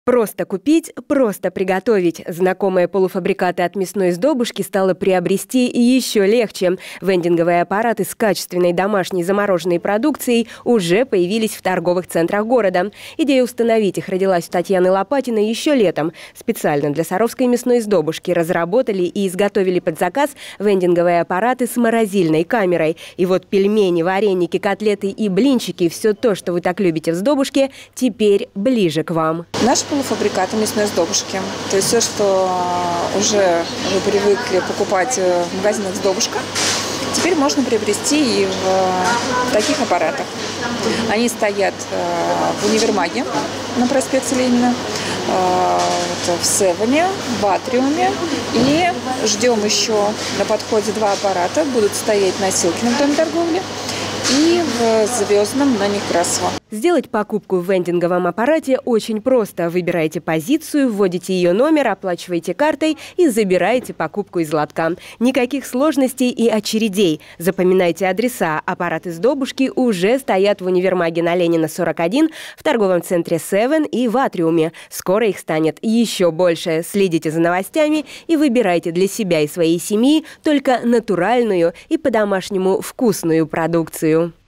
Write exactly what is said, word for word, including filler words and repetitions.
Просто купить, просто приготовить. Знакомые полуфабрикаты от мясной сдобушки стало приобрести еще легче. Вендинговые аппараты с качественной домашней замороженной продукцией уже появились в торговых центрах города. Идея установить их родилась у Татьяны Лопатиной еще летом. Специально для саровской мясной сдобушки разработали и изготовили под заказ вендинговые аппараты с морозильной камерой. И вот пельмени, вареники, котлеты и блинчики – все то, что вы так любите в сдобушке, теперь ближе к вам. Наш полуфабрикаты мясной сдобушки. То есть все, что уже вы привыкли покупать в магазинах сдобушка, теперь можно приобрести и в таких аппаратах. Они стоят в универмаге на проспекте Ленина, в Севене, в Атриуме. И ждем еще на подходе два аппарата. Будут стоять на Силкином доме торговли и в Звездном на Некрасова. Сделать покупку в вендинговом аппарате очень просто. Выбираете позицию, вводите ее номер, оплачиваете картой и забираете покупку из лотка. Никаких сложностей и очередей. Запоминайте адреса. Аппараты сдобушки уже стоят в универмаге на Ленина сорок один, в торговом центре Севен и в Атриуме. Скоро их станет еще больше. Следите за новостями и выбирайте для себя и своей семьи только натуральную и по-домашнему вкусную продукцию.